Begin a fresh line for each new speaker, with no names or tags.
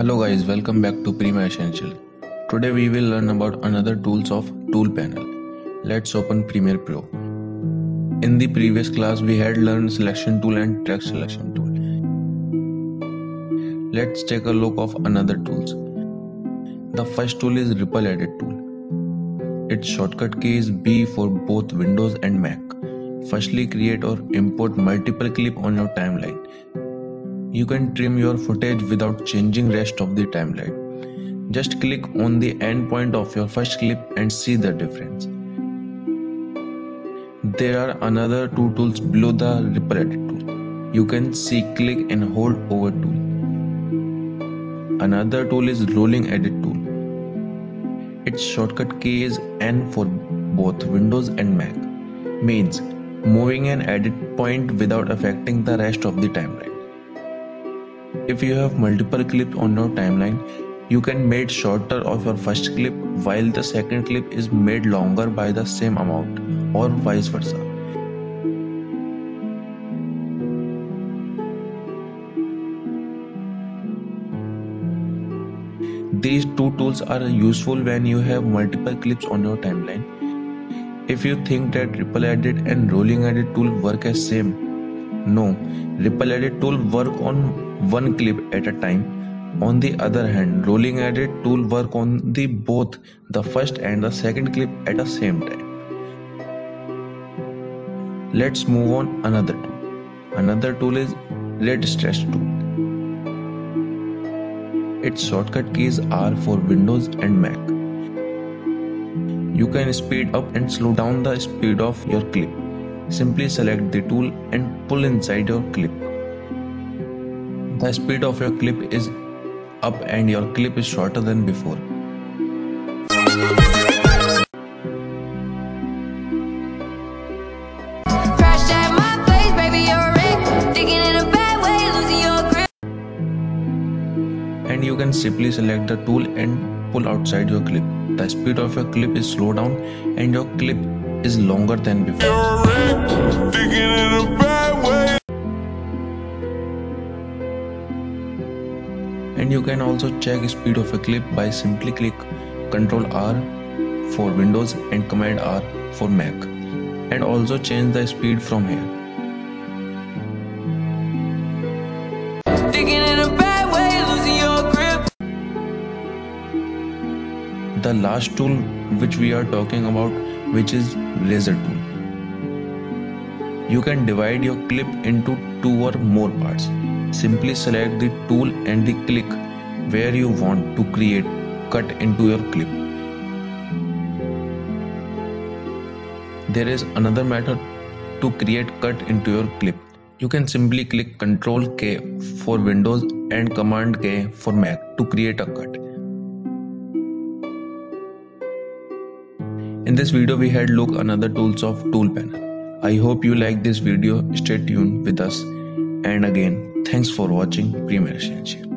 Hello guys, welcome back to Premiere Essential. Today we will learn about another tools of Tool Panel. Let's open Premiere Pro. In the previous class we had learned Selection Tool and Track Selection Tool. Let's take a look of another tools. The first tool is Ripple Edit tool. Its shortcut key is B for both Windows and Mac. Firstly, create or import multiple clips on your timeline. You can trim your footage without changing rest of the timeline. Just click on the end point of your first clip and see the difference. There are another two tools below the Ripple Edit tool. You can see Click and Hold Over tool. Another tool is Rolling Edit tool. Its shortcut key is N for both Windows and Mac. Means moving an edit point without affecting the rest of the timeline. If you have multiple clips on your timeline, you can make shorter of your first clip while the second clip is made longer by the same amount, or vice versa. These two tools are useful when you have multiple clips on your timeline. If you think that Ripple Edit and Rolling Edit tool work as same, no, Ripple Edit tool work on one clip at a time. On the other hand, Rolling Edit tool work on both the first and the second clip at the same time. Let's move on another tool. Another tool is Red Stretch tool. Its shortcut keys are for Windows and Mac. You can speed up and slow down the speed of your clip. Simply select the tool and pull inside your clip. The speed of your clip is up and your clip is shorter than before. And you can simply select the tool and pull outside your clip. The speed of your clip is slowed down and your clip is longer than before. And you can also check speed of a clip by simply click Ctrl R for Windows and Command R for Mac, and also change the speed from here. The last tool which we are talking about, which is Razor tool. You can divide your clip into two or more parts. Simply select the tool and click where you want to create cut into your clip. There is another method to create cut into your clip. You can simply click Ctrl K for Windows and Command K for Mac to create a cut. In this video we had look another tools of Tool Panel. I hope you like this video. Stay tuned with us, and again thanks for watching Premiere Essential.